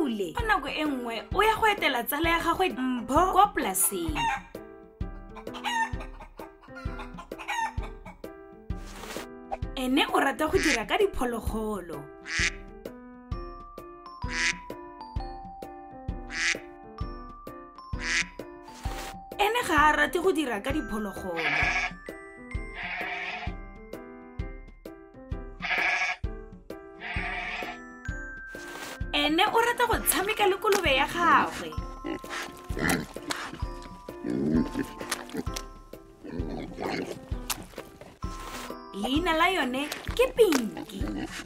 Pule ka nako e nngwe o ya go etela tsala ya gagwe Mpho kwa polaseng. Ene o rata go dira ka diphologolo. Ene ga a rate go dira ka diphologolo. Ene o rata go tshameka le kolobe ya gagwe. Leina la yone ke Pinky.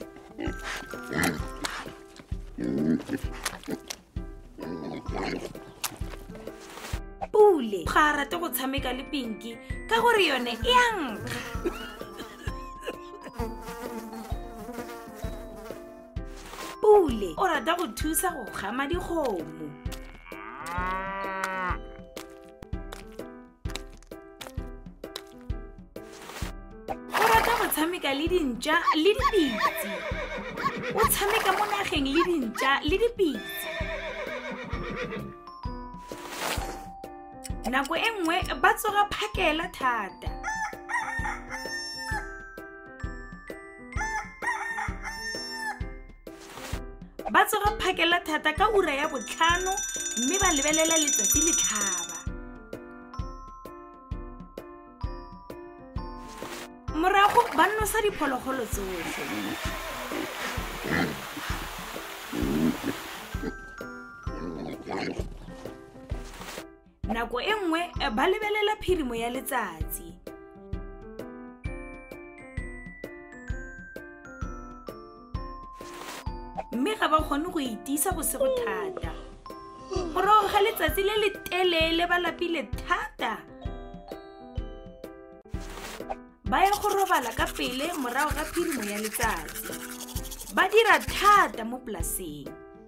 Pule ga a rate go tshameka le Pinky ka gore yone e a nkga. Pule o rata go thusa go gama dikgomo. O rata go tshameka le dintja le dipitsi. O tshameka mo nageng le dintja le dipitsi. Nako e nngwe ba tsoga phakela thata. Ba tsoga phakela thata ka ura ya 5 mme ba lebelela letsatsi le tlhaba. Morago ba nosa diphologolo tsotlhe. Nako e nngwe ba lebelela phirimo ya letsatsi. Mme ga ba kgone go itisa go se go thata. Morago ga letsatsi le le telele ba lapile thata. Ba ya go robala ka pele morago ga phirimo ya letsatsi. Ba dira thata mo polaseng.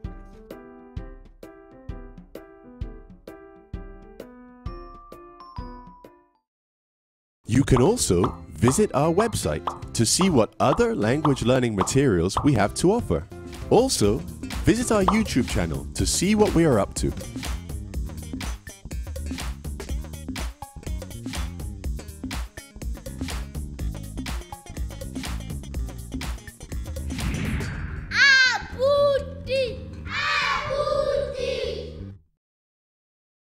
You can also visit our website to see what other language learning materials we have to offer. Also, visit our YouTube channel to see what we are up to.